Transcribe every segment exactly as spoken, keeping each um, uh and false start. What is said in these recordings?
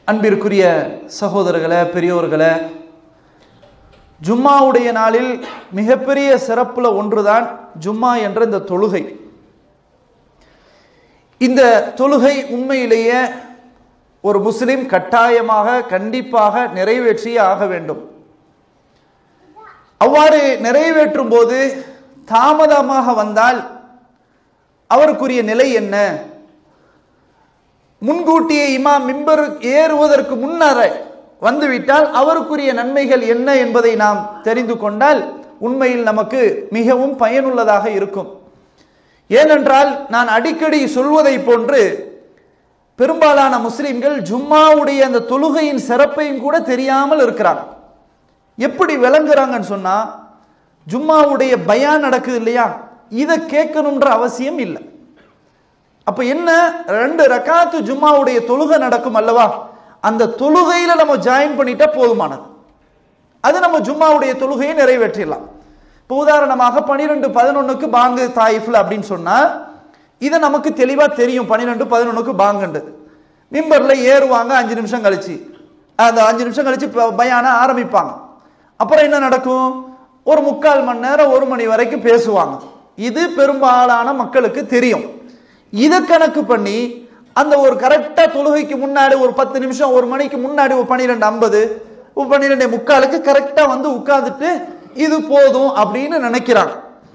அன்பிற்குரிய சகோதரர்களே, பெரியோர்களே, ஜும்மாவுடைய நாளில் மிகப்பெரிய சிறப்புல ஒன்றுதான் ஜும்மா என்ற இந்த தொழுகை. இந்த தொழுகை உண்மையிலேயே ஒரு முஸ்லிம் கட்டாயமாக கண்டிப்பாக நிறைவேற்றியே ஆக வேண்டும். அவ்வாறு நிறைவேற்றும் போது தாமதமாக வந்தால் அவருக்குரிய நிலை என்ன? முன்கூட்டியே இமாம் மிம்பர் ஏறுவதற்கு முன்னர் வந்துவிட்டால் அவருக்குரிய நன்மைகள் என்ன என்பதை நாம் தெரிந்து கொண்டால் உண்மையில் நமக்கு மிகவும் பயனுள்ளதாக இருக்கும். ஏனென்றால் நான் அடிக்கடி சொல்வதை போன்று பெரும்பாலான முஸ்லிம்கள் ஜும்மாவுடைய அந்த தொழுகையின் சிறப்பையும் கூட தெரியாமல் இருக்கிறாங்க. எப்படி விளங்குறாங்கன்னு சொன்னா, ஜும்மாவுடைய பயான் நடக்குது இல்லையா, இதை கேட்கணுன்ற அவசியம் இல்லை. அப்ப என்ன, ரெண்டு ரக்காத்து ஜும்மாவுடைய தொழுகை நடக்கும் அல்லவா, அந்த தொழுகையில நம்ம ஜாயின் பண்ணிட்டா போதுமானது. அது நம்ம ஜும்மாவுடைய தொழுகையை நிறைவேற்றிடலாம். இப்போ உதாரணமாக பனிரெண்டு பதினொன்னுக்கு பாங்கு தாயிஃப்ல அப்படின்னு சொன்னா இதை நமக்கு தெளிவா தெரியும். பனிரெண்டு பதினொன்னுக்கு பாங்குண்டு மிம்பர்ல ஏறுவாங்க, அஞ்சு நிமிஷம் கழிச்சு அந்த அஞ்சு நிமிஷம் கழிச்சு பயான ஆரம்பிப்பாங்க. அப்புறம் என்ன நடக்கும், ஒரு முக்கால் மணி நேரம் ஒரு மணி வரைக்கும் பேசுவாங்க. இது பெரும்பாலான மக்களுக்கு தெரியும். இதை கணக்கு பண்ணி அந்த ஒரு கரெக்டா தொழுகைக்கு முன்னாடி ஒரு பத்து நிமிஷம் ஒரு மணிக்கு முன்னாடி ஒரு பன்னிரெண்டு ஐம்பது பன்னிரெண்டு முக்காலுக்கு கரெக்டா வந்து உட்கார்ந்துட்டு இது போதும் அப்படின்னு நினைக்கிறாங்க.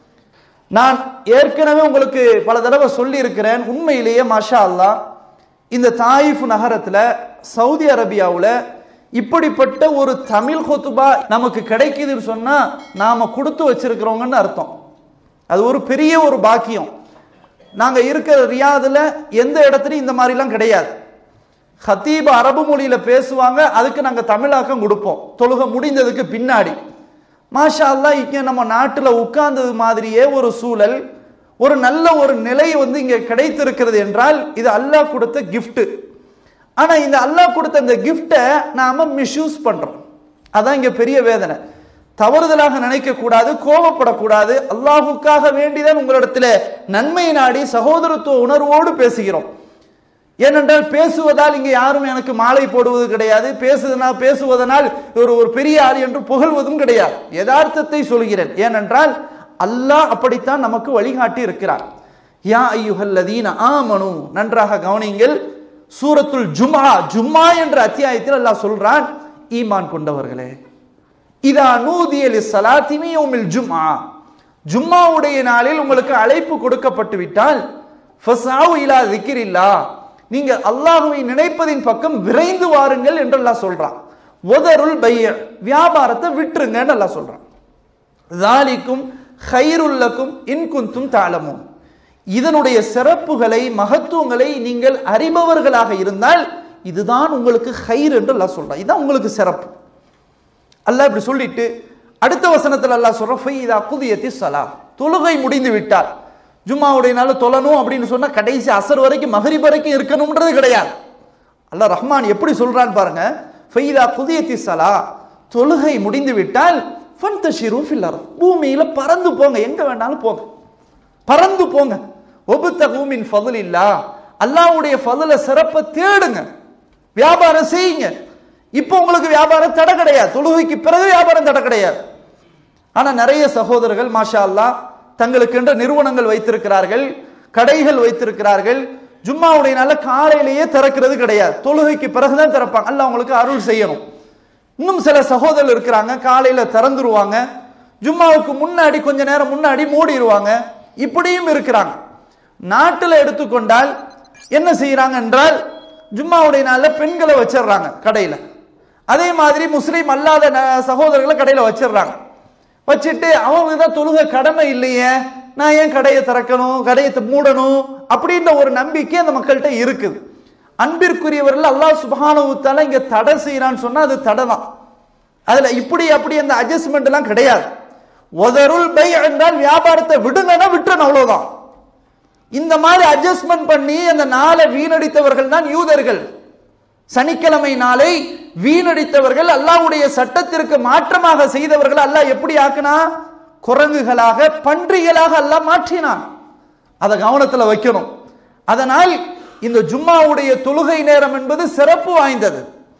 நான் ஏற்கனவே உங்களுக்கு பல தடவை சொல்லி இருக்கிறேன், உண்மையிலேயே மாஷா அல்லாஹ் இந்த தாயிஃப் நகரத்துல சவுதி அரேபியாவுல இப்படிப்பட்ட ஒரு தமிழ் ஹுத்பா நமக்கு கிடைக்குதுன்னு சொன்னா நாம கொடுத்து வச்சிருக்கிறோங்கன்னு அர்த்தம். அது ஒரு பெரிய ஒரு பாக்கியம். நாங்க இருக்கிற ரியாதுல எந்த இடத்துலையும் இந்த மாதிரிலாம் கிடையாது. ஹத்தீப் அரபு மொழியில பேசுவாங்க, அதுக்கு நாங்க தமிழாக்கம் கொடுப்போம் தொழுகை முடிந்ததுக்கு பின்னாடி. மாஷா அல்லாஹ் இங்க நம்ம நாட்டுல உட்கார்ந்தது மாதிரியே ஒரு சூழல், ஒரு நல்ல ஒரு நிலை வந்து இங்க கிடைத்திருக்கிறது என்றால் இது அல்லாஹ் கொடுத்த கிஃப்ட். ஆனா இந்த அல்லாஹ் கொடுத்த இந்த கிஃப்டை நாம மிஸ்யூஸ் பண்றோம். அதான் இங்க பெரிய வேதனை. தவறுதலாக நினைக்க கூடாது, கோபப்படக்கூடாது. அல்லாஹுக்காக வேண்டிதான் உங்களிடத்துல நன்மை நாடி சகோதரத்துவ உணர்வோடு பேசுகிறோம். ஏனென்றால் பேசுவதால் இங்க யாரும் எனக்கு மாலை போடுவது கிடையாது, பேசுவதனால் பேசுவதனால் ஒரு ஒரு பெரிய ஆள் என்று புகழ்வதும் கிடையாது. யதார்த்தத்தை சொல்கிறேன். ஏனென்றால் அல்லாஹ் அப்படித்தான் நமக்கு வழிகாட்டி இருக்கிறார். யா அய்யுஹல்லதீன ஆமனு, நன்றாக கவனியுங்கள், சூரத்துல் ஜும்ஆ ஜும்ஆ என்ற அத்தியாயத்தில் அல்லாஹ் சொல்றான், ஈமான் கொண்டவர்களே, இதா நூதிய லிஸ்ஸலாத்தி மின் யௌமில் ஜும்ஆ, ஜும்மாவுடைய நாளில் உங்களுக்கு அழைப்பு கொடுக்கப்பட்டு விட்டால் ஃபஸ்அவு இலா ஸிக்ரில்லாஹ், நீங்க அல்லாஹ்வை நினைப்பதின் பக்கம் விரைந்து வாருங்கள் என்று அல்லாஹ் சொல்றான். வதருல் பைஅ, வியாபாரத்தை விட்டுருங்கன்னு அல்லாஹ் சொல்றான். ஸாலிகும் கைருல் லக்கும் இன் குன்தும் தஅலமூன், இதனுடைய சிறப்புகளை மகத்துவங்களை நீங்கள் அறிபவர்களாக இருந்தால் இதுதான் உங்களுக்கு கைர் என்று அல்லாஹ் சொல்றான். இதுதான் உங்களுக்கு சிறப்பு. அல்லாஹ் இப்படி சொல்லிட்டு அடுத்த வசனத்தில் அல்லாஹ் சொல்றான், ஃபைதா குதியத்திஸ் ஸலா, தொழுகை முடிந்து விட்டால், ஜும்மாவுடைய நாள் தொழணும் அப்படின்னு சொன்னா கடைசி அசர் வரைக்கும் மகரிப் வரைக்கும் இருக்கணும்ன்றது கிடையாது. அல்லாஹ் ரஹ்மான் எப்படி சொல்றான் பாருங்க, ஃபைதா குதியத்திஸ் ஸலா, தொழுகை முடிந்து விட்டால் ஃபன்தஷிரு ஃபில் அர்த், பூமியில பறந்து போங்க, எங்க வேணாலும் போங்க, பறந்து போங்க. வப்தகு மின் ஃபضலில்லாஹ், அல்லாஹ்வுடைய ஃபضல சிறப்பை தேடுங்க, வியாபாரம் செய்யுங்க. இப்போ உங்களுக்கு வியாபாரம் தடை கிடையாது, தொழுகைக்கு பிறகு வியாபாரம் தடை கிடையாது. ஆனா நிறைய சகோதரர்கள் மாஷா அல்லாஹ் தங்களுக்கு என்ற நிறுவனங்கள் வைத்திருக்கிறார்கள், கடைகள் வைத்திருக்கிறார்கள். ஜும்மாவுடைய நாள காலையிலேயே திறக்கிறது கிடையாது, தொழுகைக்கு பிறகுதான் திறப்பாங்க. அல்லாஹ் உங்களுக்கு அருள் செய்யணும். இன்னும் சில சகோதரர்கள் இருக்கிறாங்க, காலையில திறந்துருவாங்க, ஜும்மாவுக்கு முன்னாடி கொஞ்ச நேரம் முன்னாடி மூடிடுவாங்க. இப்படியும் இருக்கிறாங்க. நாட்டில் எடுத்துக்கொண்டால் என்ன செய்யறாங்க என்றால், ஜும்மாவுடைய நாள்ல பெண்களை வச்சிடறாங்க கடையில, அதே மாதிரி முஸ்லீம் அல்லாத சகோதரர்களை கடையில வச்சிடறாங்க. வச்சுட்டு அவங்க தான் தொழுகை கடமை இல்லையே, நான் ஏன் கடையை திறக்கணும், கடையை மூடணும் அப்படின்ற ஒரு நம்பிக்கை அந்த மக்கள்கிட்ட இருக்குது. அன்பிற்குரியவர்கள் அல்லாஹ் சுப்ஹானஹு வ தஆலா இங்க தடை செய்யறான்னு சொன்னா அது தடை தான். அதுல இப்படி அப்படி அந்த அட்ஜஸ்ட்மெண்ட் எல்லாம் கிடையாது. வதருல் பை என்றால் வியாபாரத்தை விடுங்கன்னா விட்டுறணும், அவ்வளவுதான். இந்த மாதிரி அட்ஜஸ்ட்மெண்ட் பண்ணி அந்த நாளை வீணடித்தவர்கள் தான் யூதர்கள். சனிக்கிழமை நாளை வீணடித்தவர்கள், அல்லாஹ்வுடைய சட்டத்திற்கு மாற்றமாக செய்தவர்கள் அல்லாஹ் எப்படி ஆக்குனா, குரங்குகளாக பன்றிகளாக அல்லாஹ் மாற்றினான். அதை கவனத்தில் வைக்கணும். அதனால் இந்த ஜும்மாவுடைய தொழுகை நேரம் என்பது சிறப்பு வாய்ந்தது.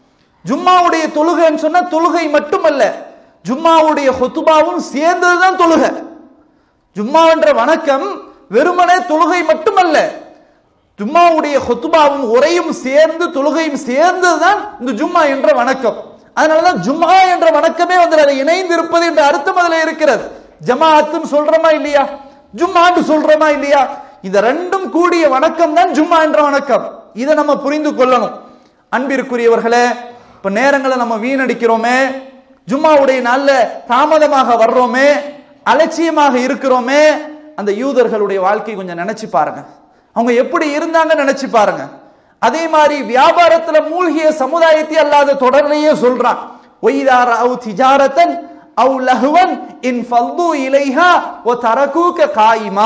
ஜும்மாவுடைய தொழுகைன்னு சொன்னா தொழுகை மட்டுமல்ல, ஜும்மாவுடைய ஹுதுபாவும் சேர்ந்ததுதான் தொழுகை. ஜும்மா என்ற வணக்கம் வெறுமனே தொழுகை மட்டுமல்ல, ஜும்மாவுடைய ஹுதுபாவும் உரையும் சேர்ந்து தொழுகையும் சேர்ந்ததுதான் இந்த ஜும்மா என்ற வணக்கம். அதனாலதான் ஜும்மா என்ற வணக்கமே வந்து அதை இணைந்து இருப்பது என்ற அர்த்தம் அதுல இருக்கிறது. ஜமாஅத்துன்னு சொல்றோமா இல்லையா, ஜும்மான்னு சொல்றோமா இல்லையா, இந்த ரெண்டும் கூடிய வணக்கம் தான் ஜும்மா என்ற வணக்கம். இதை நம்ம புரிந்து கொள்ளணும். அன்பிற்குரியவர்களே, இப்ப நேரங்களை நம்ம வீணடிக்கிறோமே, ஜும்மாவுடைய நாள்ல தாமதமாக வர்றோமே, அலட்சியமாக இருக்கிறோமே, அந்த யூதர்களுடைய வாழ்க்கை கொஞ்சம் நினைச்சு பாருங்க. அவங்க எப்படி இருந்தாங்க நினைச்சு பாருங்க. அதே மாதிரி வியாபாரத்துல மூழ்கிய சமுதாயத்தை அல்லாத தொடர்லையே சொல்றான். ஒய்தார அவு திஜாரத்தன் அவு லஹுவன் இன் ஃபல்து இலைஹா வ தரகூக காயிமா.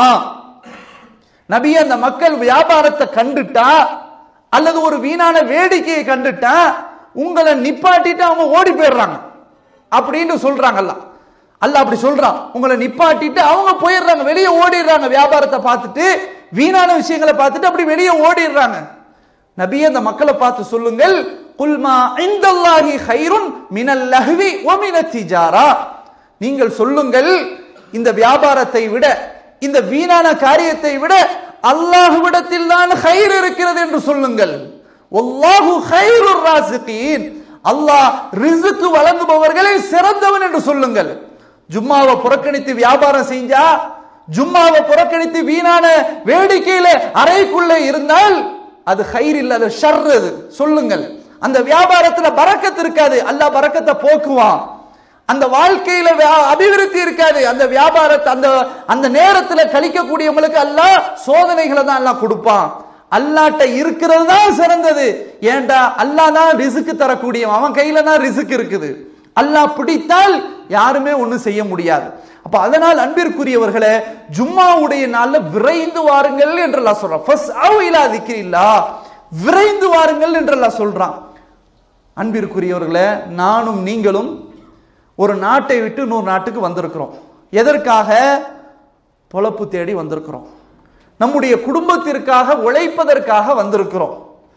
நபி, அந்த மக்கள் வியாபாரத்தை கண்டுட்டா அல்லது ஒரு வீணான வேடிக்கையை கண்டுட்டா உங்களை நிப்பாட்டிட்டு அவங்க ஓடி போயிடுறாங்க அப்படின்னு சொல்றாங்கல்ல. அல்லாஹ் அப்படி சொல்றான். உங்களை நிப்பாட்டிட்டு அவங்க போயிடுறாங்க, வெளியே ஓடிடுறாங்க. வியாபாரத்தை பார்த்துட்டு வீணான விஷயங்களை பார்த்துட்டு அப்படி வெளியே ஓடிடுறாங்க. நபி, அந்த மக்களை பார்த்து சொல்லுங்கள், குல்மா இந்தல்லாஹி கைருன் மினல் லஹ்வி வ மினத் திஜாரா. நீங்கள் சொல்லுங்கள், இந்த வியாபாரத்தை விட இந்த வீணான காரியத்தை விட அல்லாஹ்விடத்தில் தான் கைர் இருக்கிறது என்று சொல்லுங்கள். வல்லாஹு கைருர் ராஸிகீன். அல்லாஹ் ரிஸ்க் வழங்குபவர்களை சிறந்தவன் என்று சொல்லுங்கள். ஜும்மாவை புறக்கணித்து வியாபாரம் செஞ்சா, ஜும்மாவை புறக்கணித்து வீணான வேடிக்கையில அறைக்குள்ளே இருந்தால் அது கைர் இல்ல, அது ஷர். அது சொல்லுங்கள். அந்த வியாபாரத்துல பரக்கத் இருக்காது, அல்லாஹ் பரக்கத்தை போக்குவான். அந்த வாழ்க்கையில அபிவிருத்தி இருக்காது. அந்த வியாபாரத்தை அந்த அந்த நேரத்துல கழிக்கக்கூடியவங்களுக்கு அல்லாஹ் சோதனைகளை தான் அல்லாஹ் கொடுப்பான். அல்லாட்ட இருக்கிறது தான் சிறந்தது. ஏண்டா, அல்லாஹ் தான் ரிஸ்க் தரக்கூடியவன், அவன் கையில தான் ரிஸ்க் இருக்குது. அல்லாஹ் பிடித்தால் யாருமே ஒண்ணும் செய்ய முடியாது. அப்ப அதனால் அன்பிற்குரியவர்களே, ஜும்மாவுடைய நாள்ல விரைந்து வாருங்கள் என்று அல்லாஹ் சொல்றான். ஃபஸ்அவு இலா திக்ரில்லாஹ், விரைந்து வாருங்கள் என்று அல்லாஹ் சொல்றான். அன்பிற்குரியவர்களே, நானும் நீங்களும் ஒரு நாட்டை விட்டு இன்னொரு நாட்டுக்கு வந்திருக்கிறோம். எதற்காக? பொழப்பு தேடி வந்திருக்கிறோம். நம்முடைய குடும்பத்திற்காக உழைப்பதற்காக வந்திருக்கிறோம்.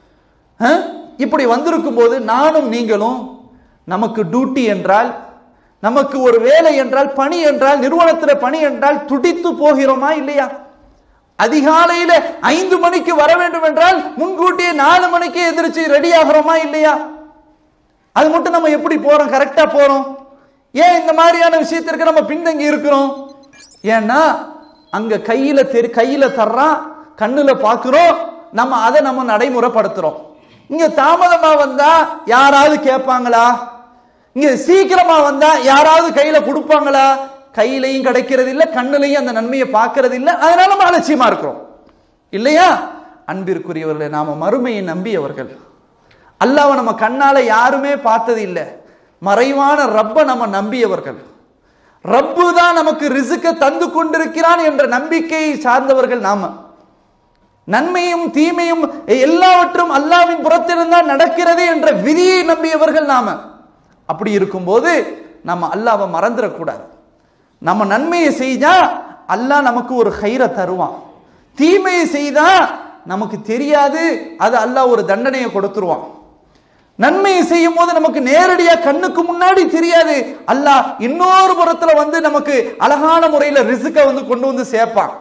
இப்படி வந்திருக்கும் போது நானும் நீங்களும் நமக்கு டியூட்டி என்றால், நமக்கு ஒரு வேலை என்றால், பணி என்றால், நிறுவனத்தில் பணி என்றால் துடித்து போகிறோமா இல்லையா? அதிகாலையில ஐந்து மணிக்கு வர வேண்டும் என்றால் முன்கூட்டியே நாலு மணிக்கு எதிர்த்து ரெடி ஆகிறோமா இல்லையா? அது மட்டும் நம்ம எப்படி போறோம்? கரெக்டா போறோம். ஏன் இந்த மாதிரியான விஷயத்திற்கு நம்ம பின்தங்கி இருக்கிறோம்? ஏன்னா அங்க கையில தெரி கையில தர்றான், கண்ணுல பாக்குறோம், நம்ம அதை நம்ம நடைமுறைப்படுத்துறோம். இங்க தாமதமா வந்தா யாராவது கேட்பாங்களா? இங்க சீக்கிரமா வந்தா யாராவது கையில கொடுப்பாங்களா? கையிலையும் கிடைக்கிறது இல்ல, கண்ணுலையும் அந்த நன்மையை பார்க்கறது இல்ல. அதனால நம்ம அலட்சியமா இருக்கிறோம் இல்லையா? அன்பிற்குரியவர்களே, நாம மறுமையை நம்பியவர்கள். அல்லாஹ்வை நம்ம கண்ணால யாருமே பார்த்தது இல்லை. மறைவான ரப்ப நம்ம நம்பியவர்கள். ரப்பு தான் நமக்கு ரிஸ்க தந்து கொண்டிருக்கிறான் என்ற நம்பிக்கையை சார்ந்தவர்கள் நாம. நன்மையும் தீமையும் எல்லாவற்றும் அல்லாஹ்வின் புறத்திலிருந்தான் நடக்கிறது என்ற விதியை நம்பியவர்கள் நாம. அப்படி இருக்கும்போது நம்ம அல்லாஹ்வை மறந்துடக்கூடாது. நம்ம நன்மையை செய்தா அல்லாஹ் நமக்கு ஒரு கைரை தருவான், தீமையை செய்தா நமக்கு தெரியாது, அது அல்லாஹ் ஒரு தண்டனையை கொடுத்துருவான். நன்மையை செய்யும் போது நமக்கு நேரடியா கண்ணுக்கு முன்னாடி தெரியாது, அல்லாஹ் இன்னொரு புறத்துல வந்து நமக்கு அழகான முறையில ரிஸ்க வந்து கொண்டு வந்து சேர்ப்பான்.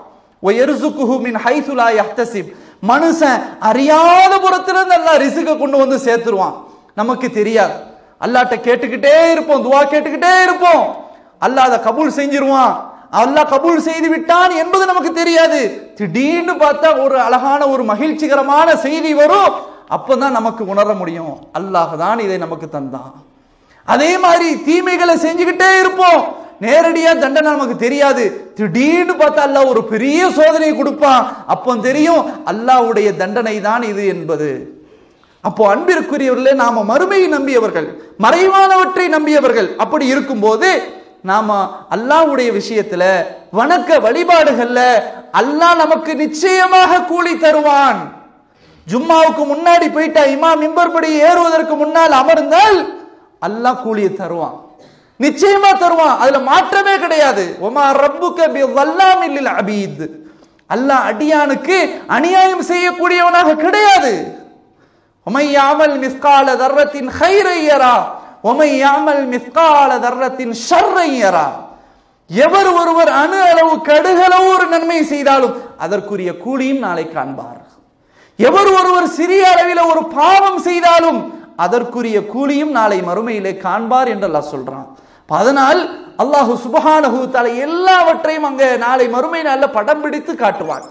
மனுஷன் அறியாத புறத்திலிருந்து அல்லாஹ் ரிஸ்க கொண்டு வந்து சேர்த்துருவான், நமக்கு தெரியாது. அல்லாஹ்ட்ட கேட்டுக்கிட்டே இருப்போம், துவா கேட்டுக்கிட்டே இருப்போம், அல்லாஹ் அதை கபூல் செஞ்சிருவான். அல்லாஹ் கபூல் செய்து விட்டான் என்பது நமக்கு தெரியாது. திடீர்னு பார்த்தா ஒரு அழகான ஒரு மகிழ்ச்சிகரமான செய்தி வரும், அப்பதான் நமக்கு உணர முடியும் அல்லாஹ் தான் இதை நமக்கு தந்தான். அதே மாதிரி தீமைகளை செஞ்சுக்கிட்டே இருப்போம், நேரடியா தண்டனை நமக்கு தெரியாது. திடீர்னு பார்த்தா அல்லாஹ் ஒரு பெரிய சோதனை கொடுப்பான், அப்போ தெரியும் அல்லாஹ்வுடைய தண்டனை தான் இது என்பது. அப்போ அன்பிற்குரியவர்களே, நாம மறுமையை நம்பியவர்கள், மறைவானவற்றை நம்பியவர்கள். அப்படி இருக்கும்போது நாம அல்லாஹ்வுடைய விஷயத்துல வணக்க வழிபாடுகள்ல அல்லாஹ் நமக்கு நிச்சயமாக கூலி தருவான். ஜும்மாவுக்கு முன்னாடி போயிட்டா, இமாம் மிம்பர் படி ஏறுவதற்கு முன்னால் அமர்ந்தால் அல்லாஹ் கூலியை தருவான், நிச்சயமா தருவான். அதுல மாற்றமே கிடையாது. ஒமா ரப்புக பிவல்லாமில் லில் அபீத், அல்லாஹ் அடியானுக்கு அநியாயம் செய்யக்கூடியவனாக கிடையாது. ومن يعمل مثقال ذرة خيرا يرى ومن يعمل مثقال ذرة شرا يرى. எவர் ஒருவர் அணு அளவு கடுகளவு ஒரு நன்மை செய்தாலும் அதற்குரிய கூலியும் நாளை காண்பார். எவர் ஒருவர் சிறிய அளவில் ஒரு பாவம் செய்தாலும் அதற்குரிய கூலியும் நாளை மறுமையிலே காண்பார் என்று அல்லாஹ் சொல்றான். அதனால் அல்லாஹ் சுப்ஹானஹு வ தஆலா எல்லாவற்றையும் அங்க நாளை மறுமை நாள்ல படம் பிடித்து காட்டுவான்.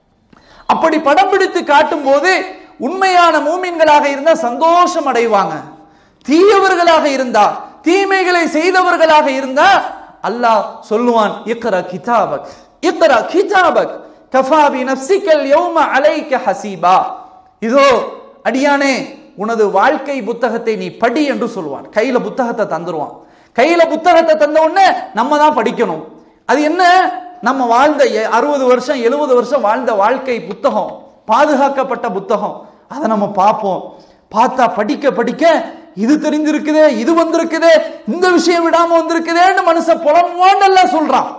அப்படி படம் பிடித்து காட்டும் போது உண்மையான மூமின்களாக இருந்தா சந்தோஷம் அடைவாங்க. தீயவர்களாக இருந்தா, தீமைகளை செய்தவர்களாக இருந்தா அல்லாஹ் சொல்லுவான், இக்ரா கிதாபக் இக்ரா கிதாபக் கஃபா பி நஃப்ஸிகல் யௌம அலைக ஹஸீபா. இதோ அடியானே, உனது வாழ்க்கை புத்தகத்தை நீ படி என்று சொல்லுவான். கையில புத்தகத்தை தந்துருவான். கையில புத்தகத்தை தந்த உடனே நம்ம தான் படிக்கணும். அது என்ன? நம்ம வாழ்ந்த அறுபது வருஷம் எழுபது வருஷம் வாழ்ந்த வாழ்க்கை புத்தகம், பாதுகாக்கப்பட்ட புத்தகம். அதை நம்ம பார்ப்போம். பார்த்தா படிக்க படிக்க இது தெரிஞ்சிருக்குதே, இது வந்திருக்குதே, இந்த விஷயம் விடாம வந்திருக்குதேன்னு மனுஷன் புலம்புவான்னு எல்லாம் சொல்றான்.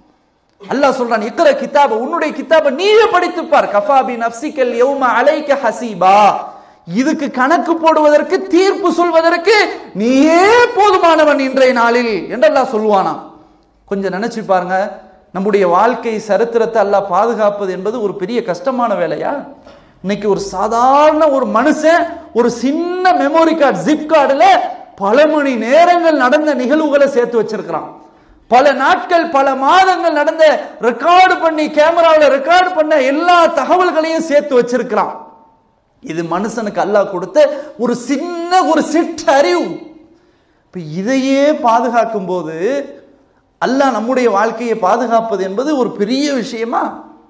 அல்லாஹ் சொல்றான், இக்ர கிதாப, உன்னுடைய கிதாபை நீயே படித்துப்பார். கஃபா பி நஃப்ஸிகல் யௌம அலைக ஹஸீபா. இதுக்கு கணக்கு போடுவதற்கு, தீர்ப்பு சொல்வதற்கு நீயே போதுமானவன் இன்றைய நாளில் என்று அல்லாஹ் சொல்லுவானா. கொஞ்சம் நினைச்சு பாருங்க, நம்முடைய வாழ்க்கை சரித்திரத்தை அல்லாஹ் பாதுகாப்பது என்பது ஒரு பெரிய கஷ்டமான வேலையா? இன்னைக்கு ஒரு சாதாரண ஒரு மனுஷன் ஒரு சின்ன மெமரி கார்டு, ஜிப் கார்டுல பல மணி நேரங்கள் நடந்த நிகழ்வுகளை சேர்த்து வச்சிருக்கிறான். பல நாட்கள், பல மாதங்கள் நடந்த ரெக்கார்டு பண்ணி, கேமராவில் ரெக்கார்டு பண்ண எல்லா தகவல்களையும் சேர்த்து வச்சிருக்கிறான். இது மனுஷனுக்கு அல்லாஹ் கொடுத்த ஒரு சின்ன ஒரு சிற்றறிவு. இப்ப இதையே பாதுகாக்கும் போது அல்லாஹ் நம்முடைய வாழ்க்கையை பாதுகாப்பது என்பது ஒரு பெரிய விஷயமா?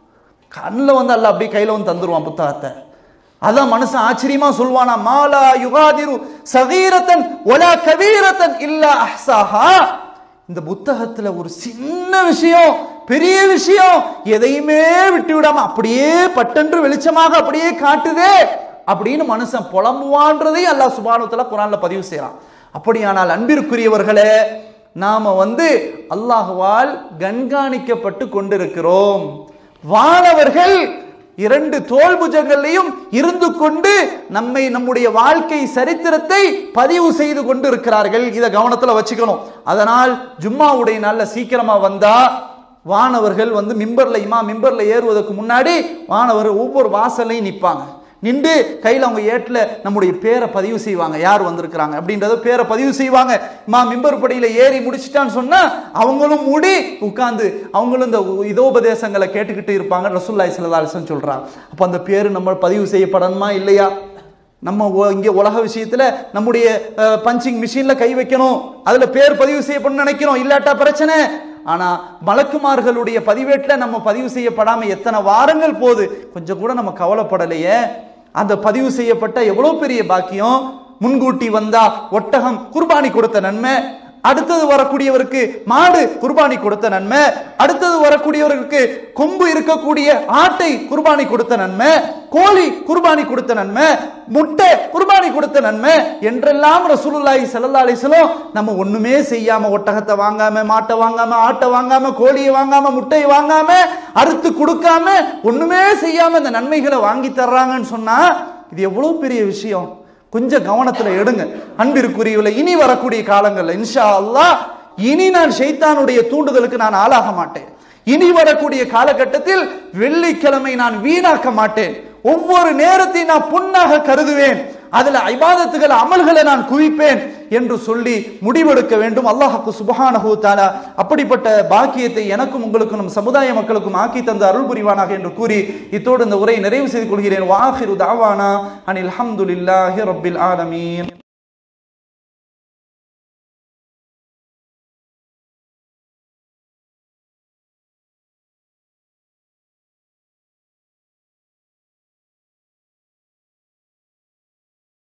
கண்ணில் வந்து அல்லாஹ் அப்படியே கையில வந்து தந்துருவான் புத்தகத்தை. அதான் மனுஷன் ஆச்சரியமா சொல்வானா, மாலா யுகாதிரு சகீரத்தன் ஒலா கபீரத்தன் இல்லா அஹ்சாஹா. இந்த புத்தகத்துல ஒரு சின்ன விஷயம், பெரிய விஷயம் எதையுமே விட்டு விடாம அப்படியே பட்டென்று வெளிச்சமாக அப்படியே காட்டுதே அப்படின்னு மனுஷன் புலம்புவான்றதை அல்லாஹ் சுப்ஹானஹு வ தஆலா குர்ஆன்ல பதிவு செய்யறான். அப்படியானால் அன்பிற்குரியவர்களே, நாம வந்து அல்லாஹ்வால் கண்காணிக்கப்பட்டு கொண்டிருக்கிறோம். வானவர்கள் இரண்டு தோள் புஜங்களையும் இருந்து கொண்டு நம்மை, நம்முடைய வாழ்க்கை சரித்திரத்தை பதிவு செய்து கொண்டு இருக்கிறார்கள். இதை கவனத்துல வச்சுக்கணும். அதனால் ஜும்மாவுடைய நாள்ல சீக்கிரமா வந்தா வானவர்கள் வந்து மிம்பர்ல, இமா மிம்பர்ல ஏறுவதற்கு முன்னாடி வானவர்கள் ஒவ்வொரு வாசல்லையும் நிற்பாங்க. நின்று கையில் அவங்க ஏட்டில் நம்முடைய பேரை பதிவு செய்வாங்க, யார் வந்திருக்கிறாங்க அப்படின்றத பேரை பதிவு செய்வாங்க. மா மிம்பர் படியில ஏறி முடிச்சுட்டான்னு சொன்னா அவங்களும் மூடி உட்கார்ந்து அவங்களும் இந்த இதோபதேசங்களை கேட்டுக்கிட்டு இருப்பாங்க. ரசூலுல்லாஹி ஸல்லல்லாஹு அலைஹி வஸல்லம் சொல்றாங்க. அப்ப அந்த பேரு நம்ம பதிவு செய்யப்படணுமா இல்லையா? நம்ம இங்க உலக விஷயத்துல நம்முடைய பஞ்சிங் மிஷின்ல கை வைக்கணும், அதுல பேர் பதிவு செய்யப்படணும்னு நினைக்கிறோம், இல்லாட்டா பிரச்சனை. ஆனா மலக்குமார்களுடைய பதிவேட்டில் நம்ம பதிவு செய்யப்படாம எத்தனை வாரங்கள் போகுது, கொஞ்சம் கூட நம்ம கவலைப்படலையே. அந்த பதிவு செய்யப்பட்ட எவ்வளவு பெரிய பாக்கியம். முன்கூட்டி வந்தா ஒட்டகம் குர்பானி கொடுத்த நன்மை, அடுத்தது வரக்கூடியவருக்கு மாடு குர்பானி கொடுத்த நன்மை, அடுத்தது வரக்கூடியவருக்கு கொம்பு இருக்கக்கூடிய ஆட்டை குர்பானி கொடுத்த நன்மை, கோழி குர்பானி கொடுத்த நன்மை, முட்டை குர்பானி கொடுத்த நன்மை என்றெல்லாம் ரசூலுல்லாஹி ஸல்லல்லாஹு அலைஹி வஸல்லம் நம்ம ஒண்ணுமே செய்யாம, ஒட்டகத்தை வாங்காம, மாட்டை வாங்காம, ஆட்டை வாங்காம, கோழியை வாங்காம, முட்டையை வாங்காம, அறுத்து கொடுக்காம, ஒண்ணுமே செய்யாம இந்த நன்மைகளை வாங்கி தர்றாங்கன்னு சொன்னா இது எவ்வளவு பெரிய விஷயம். கொஞ்சம் கவனத்துல எடுங்க அன்பிற்குரியவர்களே. இனி வரக்கூடிய காலங்கள்ல இன்ஷா அல்லாஹ் இனி நான் ஷைத்தானுடைய தூண்டுதலுக்கு நான் ஆளாக மாட்டேன். இனி வரக்கூடிய காலகட்டத்தில் வெள்ளிக்கிழமை நான் வீணாக்க மாட்டேன். ஒவ்வொரு நேரத்தையும் நான் பொன்னாக கருதுவேன். அதுல இபாதத்துகள், அமல்களை நான் குவிப்பேன் என்று சொல்லி முடிவெடுக்க வேண்டும். அல்லாஹ் சுப்ஹானஹு வ தஆலா அப்படிப்பட்ட பாக்கியத்தை எனக்கும் உங்களுக்கும் நம் சமுதாய மக்களுக்கும் ஆக்கி தந்த அருள் புரிவானாக என்று கூறி இத்தோடு இந்த உரையை நிறைவு செய்து கொள்கிறேன். வாஹிரு தஅவானா அனில் ஹம்துலில்லாஹி ரப்பில் ஆலமீன்.